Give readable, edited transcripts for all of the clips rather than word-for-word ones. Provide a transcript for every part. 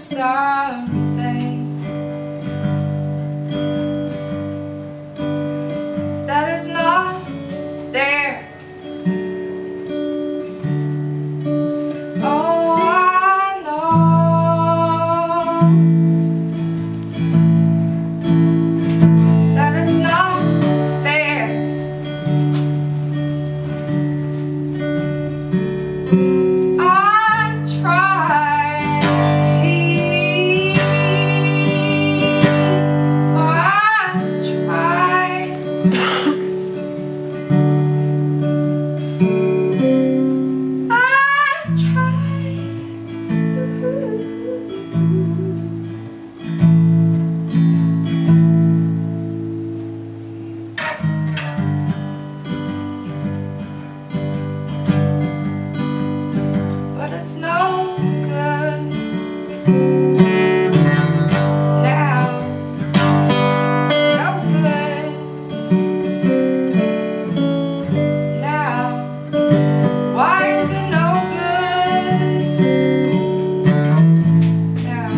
something that is not there. Oh, I know that it's not fair. But it's no good now, no good now. Why is it no good now?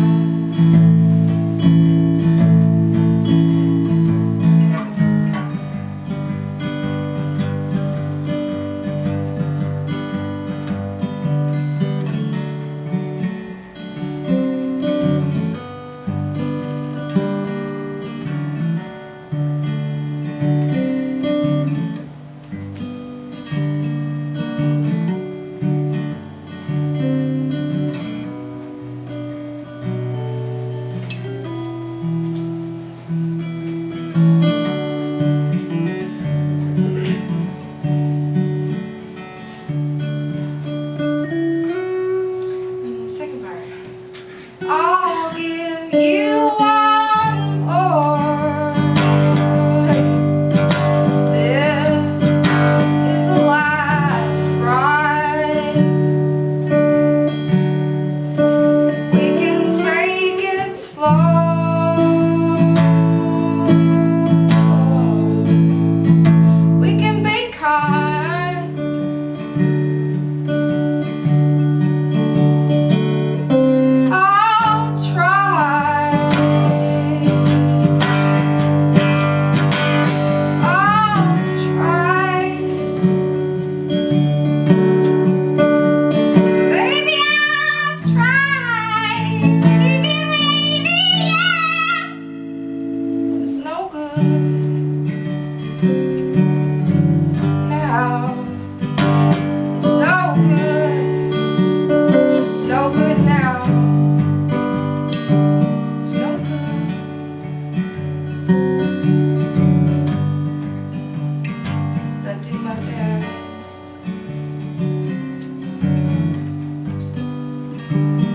I'll give you one more. This is the last ride. We can take it slow. We can be kind. Do my best.